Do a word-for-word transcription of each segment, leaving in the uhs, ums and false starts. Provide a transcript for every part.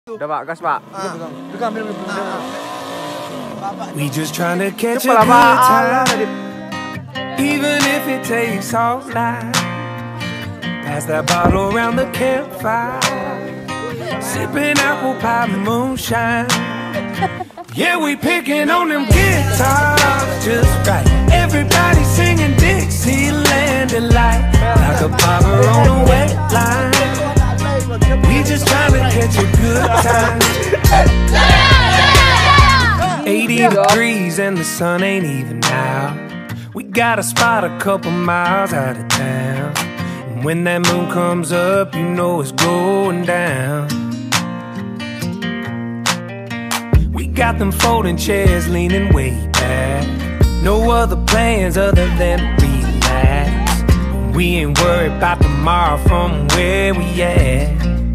Udah Pak, gas Pak. We just trying to catch a good time, even if it takes all night. Pass that bottle around the campfire, sipping apple pie moonshine. Yeah, we picking on them guitars just right. Everybody singing Dixieland delight, like a bobber on a wet line. We just trying to catch a good time. eighty degrees and the sun ain't even out. We got a spot a couple miles out of town, and when that moon comes up, you know it's going down. We got them folding chairs leaning way back, no other plans other than to relax. We ain't worried about tomorrow from where we at.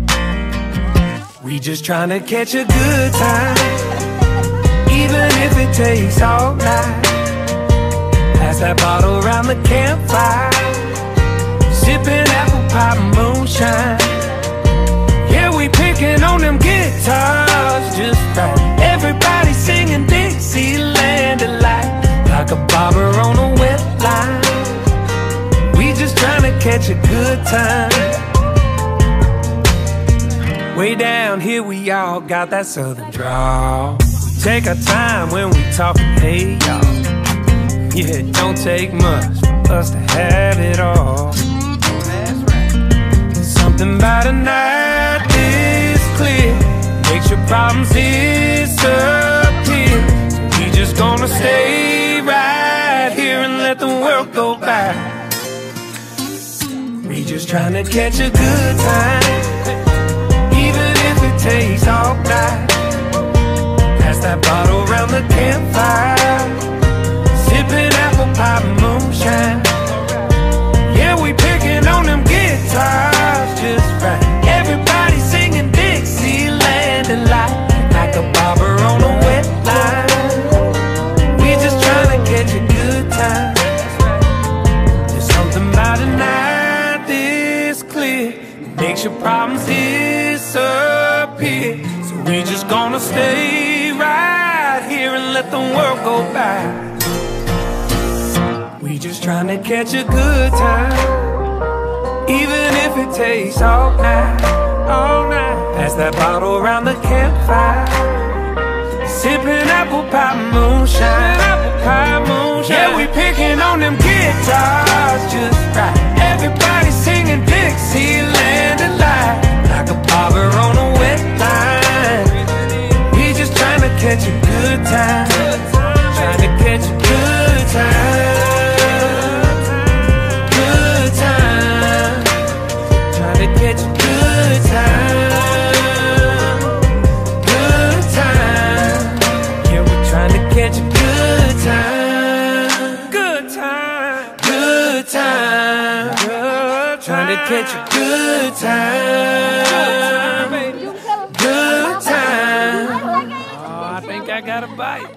We just trying to catch a good time, even if it takes all night. Pass that bottle around the campfire, sipping apple pie moonshine. Yeah, we picking on them guitars just right. Everybody singing Dixieland delight, like a bobber on a wet line. We just trying to catch a good time. Way down here we all got that southern drawl. We take our time when we talkin', hey y'all. Yeah, it don't take much for us to have it all. Something about a night this clear makes your problems disappear. So we just gonna stay right here and let the world go by. We just trying to catch a good time, even if it takes all night. Pass that bottle around the campfire, sipping apple pie moonshine. Yeah, we picking on them guitars just right. Everybody singing Dixieland delight, like a bobber on a wet line. We just trying to catch a good time. There's something about a night this clear that makes your problems disappear. So we just gonna stay right here and let the world go by. We just trying to catch a good time, even if it takes all night, all night. Pass that bottle around the campfire, sipping apple pie moonshine, apple pie moonshine. Yeah, we picking on them guitars just right. Everybody singing Dixieland delight, like a bobber on a wet line. We just trying to catch a good time, trying to catch a good time. Catch a good time, good time. Yeah, we're trying to catch a good time, good time, good time, good time. Trying to catch a good time, good time. Oh, I think I got a bite.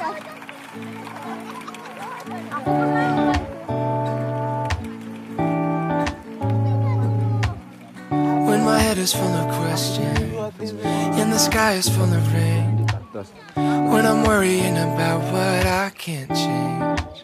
My head is full of questions and the sky is full of rain. When I'm worrying about what I can't change,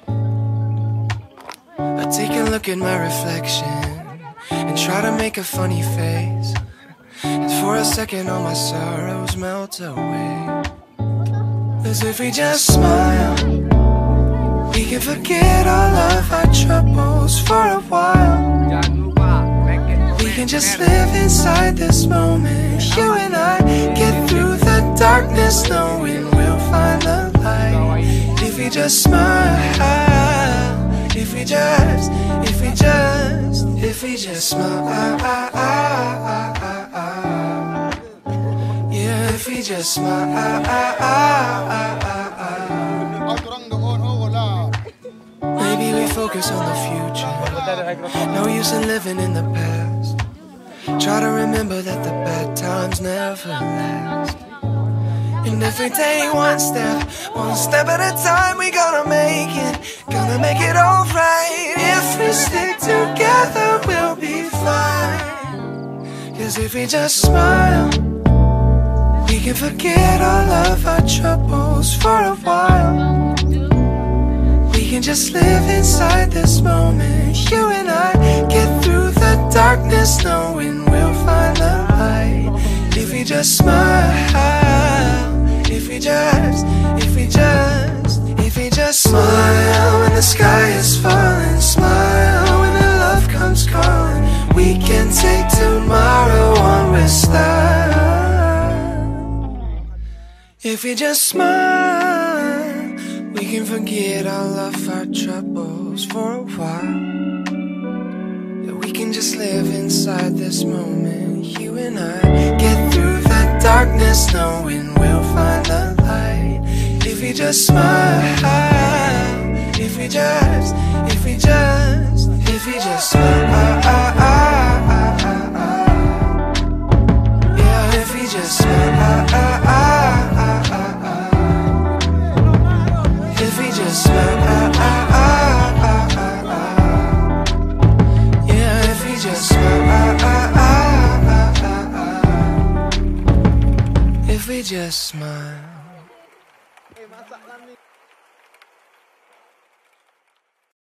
I take a look at my reflection and try to make a funny face, and for a second all my sorrows melt away. As if we just smile, we can forget all of our troubles for a while. We can just live inside this moment. You and I get through the darkness, knowing we'll find the light. If we just smile, if we just, if we just, if we just smile. Yeah, if we just smile. Maybe we focus on the future, no use in living in the past. Try to remember that the bad times never last. And if we take one step, one step at a time, we gonna make it, gonna make it alright. If we stick together, we'll be fine. Cause if we just smile, can forget all of our troubles for a while. We can just live inside this moment. You and I get through the darkness, knowing we'll find the light. If we just smile, if we just, if we just, if we just smile when the sky is falling, smile when the love comes calling. We can take tomorrow on with style. If we just smile, we can forget all of our troubles for a while. Yeah, we can just live inside this moment. You and I get through the darkness, knowing we'll find the light. If we just smile, if we just, if we just, if we just smile, yeah, if we just smile, if we just smile, yeah, if we just smile, if we just smile.